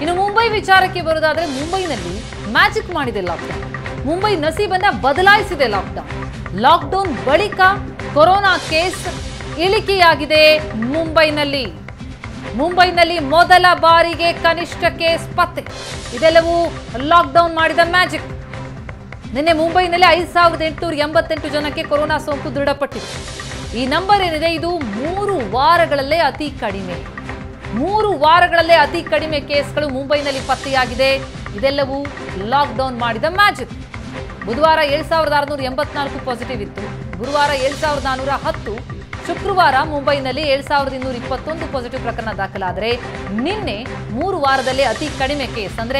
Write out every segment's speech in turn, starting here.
ಇನ್ನು ಮುಂಬೈ ವಿಚಾರಕ್ಕೆ ಬರೋದಾದ್ರೆ ಮುಂಬೈನಲ್ಲಿ ಮ್ಯಾಜಿಕ್ ಮಾಡಿದೆ ಲಾಕ್ಡೌನ್. ಮುಂಬೈ ನಸೀಬನ್ನ ಬದಲಾಯಿಸಿದೆ ಲಾಕ್ಡೌನ್. ಲಾಕ್ಡೌನ್ ಬಳಿಕ ಕೊರೋನಾ ಕೇಸ್ ಇಳಿಕೆಯಾಗಿದೆ ಮುಂಬೈನಲ್ಲಿ. ಮುಂಬೈನಲ್ಲಿ ಮೊದಲ ಬಾರಿಗೆ ಕನಿಷ್ಠ ಕೇಸ್ ಪತ್ತೆ. ಇದೆಲ್ಲವೂ ಲಾಕ್ಡೌನ್ ಮಾಡಿದ ಮ್ಯಾಜಿಕ್. ನಿನ್ನೆ ಮುಂಬೈನಲ್ಲಿ 5888 ಜನಕ್ಕೆ ಕೊರೋನಾ ಸೋಂಕು ದೃಢಪಟ್ಟಿದೆ. ಈ ನಂಬರ್ ಏನಿದೆ ಇದು 3 ವಾರಗಳಲ್ಲೇ ಅತಿ ಕಡಿಮೆ. 3 ವಾರಗಳಲ್ಲೇ ಅತಿ ಕಡಿಮೆ ಕೇಸ್ಗಳು ಮುಂಬೈನಲ್ಲಿ ಪತ್ತೆಯಾಗಿದೆ. ಇದೆಲ್ಲವೂ ಲಾಕ್ಡೌನ್ ಮಾಡಿದ ಮ್ಯಾಜಿಕ್. ಬುಧವಾರ 7684 ಪಾಸಿಟಿವ್ ಇತ್ತು. ಗುರುವಾರ 7410. ಶುಕ್ರವಾರ ಮುಂಬೈನಲ್ಲಿ 7221 ಪಾಸಿಟಿವ್ ಪ್ರಕರಣ ದಾಖಲಾದರೆ ನಿನ್ನೆ 3 ವಾರದಲ್ಲಿ ಅತಿ ಕಡಿಮೆ ಕೇಸ್ ಅಂದ್ರೆ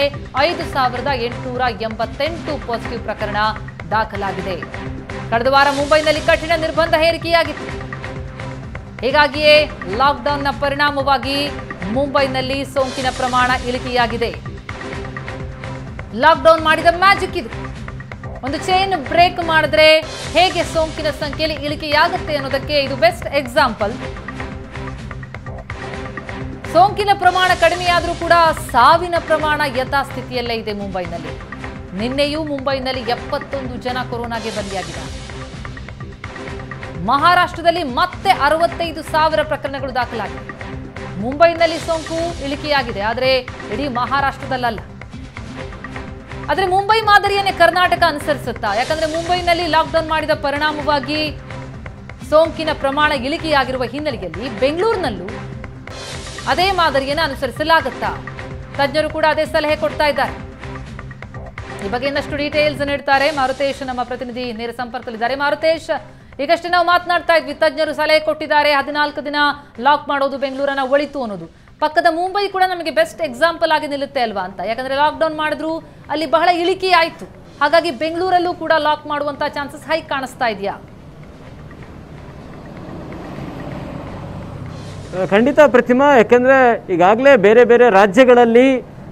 5888 ಪಾಸಿಟಿವ್ ಪ್ರಕರಣ ದಾಖಲಾಗಿದೆ. ಕಳೆದ ವಾರ ಮುಂಬೈನಲ್ಲಿ ಕಠಿಣ ನಿರ್ಬಂಧ ಹೇರಿಕೆಯಾಗಿತ್ತು. ಹೀಗಾಗಿಯೇ ಲಾಕ್ಡೌನ್ನ ಪರಿಣಾಮವಾಗಿ ಮುಂಬೈನಲ್ಲಿ ಸೋಂಕಿನ ಪ್ರಮಾಣ ಇಳಿಕೆಯಾಗಿದೆ. ಲಾಕ್ಡೌನ್ ಮಾಡಿದ ಮ್ಯಾಜಿಕ್ ಇದು. ಒಂದು ಚೈನ್ ಬ್ರೇಕ್ ಮಾಡಿದ್ರೆ ಹೇಗೆ ಸೋಂಕಿನ ಸಂಖ್ಯೆಯಲ್ಲಿ ಇಳಿಕೆಯಾಗುತ್ತೆ ಅನ್ನೋದಕ್ಕೆ ಇದು ಬೆಸ್ಟ್ ಎಕ್ಸಾಂಪಲ್. ಸೋಂಕಿನ ಪ್ರಮಾಣ ಕಡಿಮೆಯಾದರೂ ಕೂಡ ಸಾವಿನ ಪ್ರಮಾಣ ಯಥಾಸ್ಥಿತಿಯಲ್ಲೇ ಇದೆ ಮುಂಬೈನಲ್ಲಿ. ನಿನ್ನೆಯೂ ಮುಂಬೈನಲ್ಲಿ 71 ಜನ ಕೊರೋನಾಗೆ ಬಲಿಯಾಗಿದ್ದಾರೆ. ಮಹಾರಾಷ್ಟ್ರದಲ್ಲಿ ಮತ್ತೆ 65,000 ಪ್ರಕರಣಗಳು ದಾಖಲಾಗಿವೆ. ಮುಂಬೈನಲ್ಲಿ ಸೋಂಕು ಇಳಿಕೆಯಾಗಿದೆ, ಆದರೆ ಇಡೀ ಮಹಾರಾಷ್ಟ್ರದಲ್ಲ. ಆದರೆ ಮುಂಬೈ ಮಾದರಿಯನ್ನೇ ಕರ್ನಾಟಕ ಅನುಸರಿಸುತ್ತಾ? ಯಾಕಂದ್ರೆ ಮುಂಬೈನಲ್ಲಿ ಲಾಕ್ಡೌನ್ ಮಾಡಿದ ಪರಿಣಾಮವಾಗಿ ಸೋಂಕಿನ ಪ್ರಮಾಣ ಇಳಿಕೆಯಾಗಿರುವ ಹಿನ್ನೆಲೆಯಲ್ಲಿ ಬೆಂಗಳೂರಿನಲ್ಲೂ ಅದೇ ಮಾದರಿಯನ್ನು ಅನುಸರಿಸಲಾಗುತ್ತಾ? ತಜ್ಞರು ಕೂಡ ಅದೇ ಸಲಹೆ ಕೊಡ್ತಾ ಇದ್ದಾರೆ. ಈ ಬಗ್ಗೆ ಇನ್ನಷ್ಟು ಡೀಟೇಲ್ಸ್ ನೀಡ್ತಾರೆ ಮಾರುತೇಶ್, ನಮ್ಮ ಪ್ರತಿನಿಧಿ ನೇರ ಸಂಪರ್ಕದಲ್ಲಿದ್ದಾರೆ. ಮಾರುತೇಶ್, ಈಗಷ್ಟೇ ನಾವು ಮಾತನಾಡ್ತಾ ಇದ್ವಿ, ತಜ್ಞರು ಸಲಹೆ ಕೊಟ್ಟಿದ್ದಾರೆ 14 ದಿನ ಲಾಕ್ ಮಾಡೋದು, ಬೆಂಗಳೂರನ್ನ ಒಳಿತು ಅನ್ನೋದು. ಪಕ್ಕದ ಮುಂಬೈ ಕೂಡ ನಮಗೆ ಬೆಸ್ಟ್ ಎಕ್ಸಾಂಪಲ್ ಆಗಿ ನಿಲ್ಲುತ್ತೆ ಅಲ್ವಾ ಅಂತ. ಯಾಕಂದ್ರೆ ಲಾಕ್ಡೌನ್ ಮಾಡಿದ್ರು ಅಲ್ಲಿ ಬಹಳ ಇಳಿಕೆ ಆಯ್ತು. ಹಾಗಾಗಿ ಬೆಂಗಳೂರಲ್ಲೂ ಕೂಡ ಲಾಕ್ ಮಾಡುವಂತ ಚಾನ್ಸಸ್ ಹೈ ಕಾಣಿಸ್ತಾ ಇದೆಯಾ? ಖಂಡಿತ ಪ್ರತಿಮಾ, ಯಾಕಂದ್ರೆ ಈಗಾಗಲೇ ಬೇರೆ ಬೇರೆ ರಾಜ್ಯಗಳಲ್ಲಿ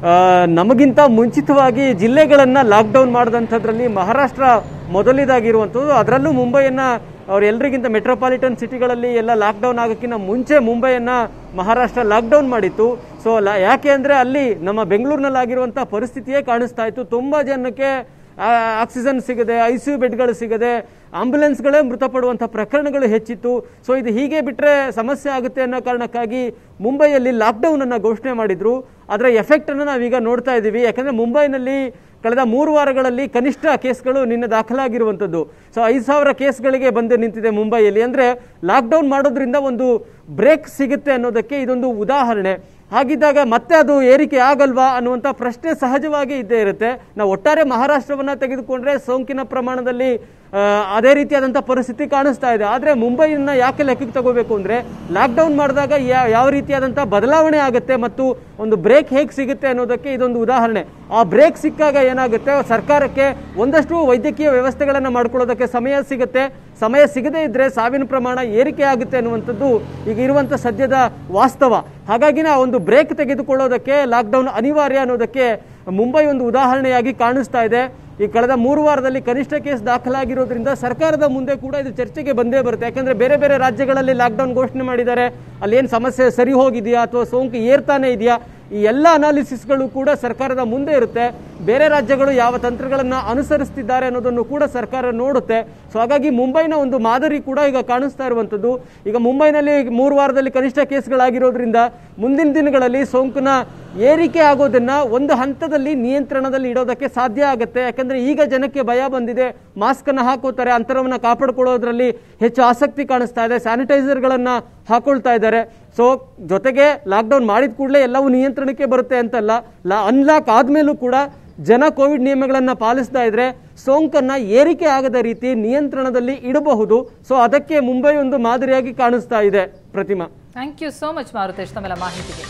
ನಮಗಿಂತ ಮುಂಚಿತವಾಗಿ ಜಿಲ್ಲೆಗಳನ್ನ ಲಾಕ್ಡೌನ್ ಮಾಡಿದಂಥದ್ರಲ್ಲಿ ಮಹಾರಾಷ್ಟ್ರ ಮೊದಲಿದಾಗಿರುವಂಥದ್ದು. ಅದರಲ್ಲೂ ಮುಂಬೈಯನ್ನ ಅವರೆಲ್ಲರಿಗಿಂತ ಮೆಟ್ರೋಪಾಲಿಟನ್ ಸಿಟಿಗಳಲ್ಲಿ ಎಲ್ಲ ಲಾಕ್ಡೌನ್ ಆಗೋಕ್ಕಿಂತ ಮುಂಚೆ ಮುಂಬೈಯನ್ನ ಮಹಾರಾಷ್ಟ್ರ ಲಾಕ್ಡೌನ್ ಮಾಡಿತ್ತು. ಸೊ ಯಾಕೆ ಅಂದರೆ ಅಲ್ಲಿ ನಮ್ಮ ಬೆಂಗಳೂರಿನಲ್ಲಾಗಿರುವಂಥ ಪರಿಸ್ಥಿತಿಯೇ ಕಾಣಿಸ್ತಾ ಇತ್ತು. ತುಂಬ ಜನಕ್ಕೆ ಆಕ್ಸಿಜನ್ ಸಿಗದೆ, ICU ಬೆಡ್ಗಳು ಸಿಗದೆ, ಆಂಬ್ಯುಲೆನ್ಸ್ಗಳೇ ಮೃತಪಡುವಂಥ ಪ್ರಕರಣಗಳು ಹೆಚ್ಚಿತ್ತು. ಸೊ ಇದು ಹೀಗೆ ಬಿಟ್ಟರೆ ಸಮಸ್ಯೆ ಆಗುತ್ತೆ ಅನ್ನೋ ಕಾರಣಕ್ಕಾಗಿ ಮುಂಬೈಯಲ್ಲಿ ಲಾಕ್ಡೌನ್ ಅನ್ನು ಘೋಷಣೆ ಮಾಡಿದ್ರು. ಅದರ ಎಫೆಕ್ಟನ್ನು ನಾವೀಗ ನೋಡ್ತಾ ಇದ್ದೀವಿ. ಯಾಕಂದರೆ ಮುಂಬೈನಲ್ಲಿ ಕಳೆದ 3 ವಾರಗಳಲ್ಲಿ ಕನಿಷ್ಠ ಕೇಸ್ಗಳು ನಿನ್ನೆ ದಾಖಲಾಗಿರುವಂಥದ್ದು. ಸೊ 5,000 ಕೇಸ್ಗಳಿಗೆ ಬಂದು ನಿಂತಿದೆ ಮುಂಬೈಯಲ್ಲಿ. ಅಂದರೆ ಲಾಕ್ಡೌನ್ ಮಾಡೋದ್ರಿಂದ ಒಂದು ಬ್ರೇಕ್ ಸಿಗುತ್ತೆ ಅನ್ನೋದಕ್ಕೆ ಇದೊಂದು ಉದಾಹರಣೆ. ಹಾಗಿದ್ದಾಗ ಮತ್ತೆ ಅದು ಏರಿಕೆ ಆಗಲ್ವಾ ಅನ್ನುವಂಥ ಪ್ರಶ್ನೆ ಸಹಜವಾಗಿ ಇದ್ದೇ ಇರುತ್ತೆ. ನಾವು ಒಟ್ಟಾರೆ ಮಹಾರಾಷ್ಟ್ರವನ್ನು ತೆಗೆದುಕೊಂಡ್ರೆ ಸೋಂಕಿನ ಪ್ರಮಾಣದಲ್ಲಿ ಅದೇ ರೀತಿಯಾದಂಥ ಪರಿಸ್ಥಿತಿ ಕಾಣಿಸ್ತಾ ಇದೆ. ಆದರೆ ಮುಂಬೈಯನ್ನು ಯಾಕೆ ಲೆಕ್ಕಕ್ಕೆ ತಗೋಬೇಕು ಅಂದರೆ ಲಾಕ್ಡೌನ್ ಮಾಡಿದಾಗ ಯಾವ ರೀತಿಯಾದಂಥ ಬದಲಾವಣೆ ಆಗುತ್ತೆ ಮತ್ತು ಒಂದು ಬ್ರೇಕ್ ಹೇಗೆ ಸಿಗುತ್ತೆ ಅನ್ನೋದಕ್ಕೆ ಇದೊಂದು ಉದಾಹರಣೆ. ಆ ಬ್ರೇಕ್ ಸಿಕ್ಕಾಗ ಏನಾಗುತ್ತೆ, ಸರ್ಕಾರಕ್ಕೆ ಒಂದಷ್ಟು ವೈದ್ಯಕೀಯ ವ್ಯವಸ್ಥೆಗಳನ್ನು ಮಾಡ್ಕೊಳ್ಳೋದಕ್ಕೆ ಸಮಯ ಸಿಗುತ್ತೆ. ಸಮಯ ಸಿಗದೇ ಇದ್ರೆ ಸಾವಿನ ಪ್ರಮಾಣ ಏರಿಕೆ ಆಗುತ್ತೆ ಅನ್ನುವಂಥದ್ದು ಈಗ ಇರುವಂಥ ಸದ್ಯದ ವಾಸ್ತವ. ಹಾಗಾಗಿ ನಾವು ಒಂದು ಬ್ರೇಕ್ ತೆಗೆದುಕೊಳ್ಳೋದಕ್ಕೆ ಲಾಕ್ಡೌನ್ ಅನಿವಾರ್ಯ ಅನ್ನೋದಕ್ಕೆ ಮುಂಬೈ ಒಂದು ಉದಾಹರಣೆಯಾಗಿ ಕಾಣಿಸ್ತಾ ಇದೆ. ಈ ಕಳೆದ 3 ವಾರದಲ್ಲಿ ಕನಿಷ್ಠ ಕೇಸ್ ದಾಖಲಾಗಿರೋದ್ರಿಂದ ಸರ್ಕಾರದ ಮುಂದೆ ಕೂಡ ಇದು ಚರ್ಚೆಗೆ ಬಂದೇ ಬರುತ್ತೆ. ಯಾಕಂದ್ರೆ ಬೇರೆ ಬೇರೆ ರಾಜ್ಯಗಳಲ್ಲಿ ಲಾಕ್ಡೌನ್ ಘೋಷಣೆ ಮಾಡಿದ್ದಾರೆ, ಅಲ್ಲಿ ಏನು ಸಮಸ್ಯೆ ಸರಿ ಹೋಗಿದೆಯಾ ಅಥವಾ ಸೋಂಕು ಏರ್ತಾನೆ ಇದೆಯಾ, ಈ ಎಲ್ಲ ಅನಾಲಿಸಿಸ್ಗಳು ಕೂಡ ಸರ್ಕಾರದ ಮುಂದೆ ಇರುತ್ತೆ. ಬೇರೆ ರಾಜ್ಯಗಳು ಯಾವ ತಂತ್ರಗಳನ್ನು ಅನುಸರಿಸ್ತಿದ್ದಾರೆ ಅನ್ನೋದನ್ನು ಕೂಡ ಸರ್ಕಾರ ನೋಡುತ್ತೆ. ಸೊ ಹಾಗಾಗಿ ಮುಂಬೈನ ಒಂದು ಮಾದರಿ ಕೂಡ ಈಗ ಕಾಣಿಸ್ತಾ ಇರುವಂಥದ್ದು. ಈಗ ಮುಂಬೈನಲ್ಲಿ 3 ವಾರದಲ್ಲಿ ಕನಿಷ್ಠ ಕೇಸ್ಗಳಾಗಿರೋದ್ರಿಂದ ಮುಂದಿನ ದಿನಗಳಲ್ಲಿ ಸೋಂಕಿನ ಏರಿಕೆ ಆಗೋದನ್ನ ಒಂದು ಹಂತದಲ್ಲಿ ನಿಯಂತ್ರಣದಲ್ಲಿ ಇಡೋದಕ್ಕೆ ಸಾಧ್ಯ ಆಗುತ್ತೆ. ಯಾಕಂದ್ರೆ ಈಗ ಜನಕ್ಕೆ ಭಯ ಬಂದಿದೆ, ಮಾಸ್ಕ್ ಅನ್ನು ಹಾಕೋತಾರೆ, ಅಂತರವನ್ನು ಕಾಪಾಡಿಕೊಳ್ಳೋದ್ರಲ್ಲಿ ಹೆಚ್ಚು ಆಸಕ್ತಿ ಕಾಣಿಸ್ತಾ ಇದೆ, ಸ್ಯಾನಿಟೈಸರ್ಗಳನ್ನ ಹಾಕೊಳ್ತಾ ಇದ್ದಾರೆ. ಸೊ ಜೊತೆಗೆ ಲಾಕ್ಡೌನ್ ಮಾಡಿದ ಕೂಡಲೇ ಎಲ್ಲವೂ ನಿಯಂತ್ರಣಕ್ಕೆ ಬರುತ್ತೆ ಅಂತಲ್ಲ, ಅನ್ಲಾಕ್ ಆದ್ಮೇಲೂ ಕೂಡ ಜನ ಕೋವಿಡ್ ನಿಯಮಗಳನ್ನು ಪಾಲಿಸ್ತಾ ಇದ್ರೆ ಸೋಂಕನ್ನ ಏರಿಕೆ ಆಗದ ರೀತಿ ನಿಯಂತ್ರಣದಲ್ಲಿ ಇಡಬಹುದು. ಸೊ ಅದಕ್ಕೆ ಮುಂಬೈ ಒಂದು ಮಾದರಿಯಾಗಿ ಕಾಣಿಸ್ತಾ ಇದೆ. Pratima, thank you so much Maruthesh ತಮ್ಮೆಲ್ಲ ಮಾಹಿತಿಗೆ.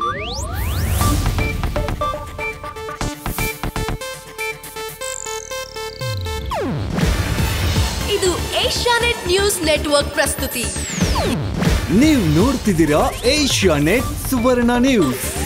ಇದು ಏಷ್ಯಾನೆಟ್ ನ್ಯೂಸ್ ನೆಟ್ವರ್ಕ್ ಪ್ರಸ್ತುತಿ. ನೀವು ನೋಡ್ತಿದ್ದೀರಾ ಏಷ್ಯಾನೆಟ್ ಸುವರ್ಣ ನ್ಯೂಸ್.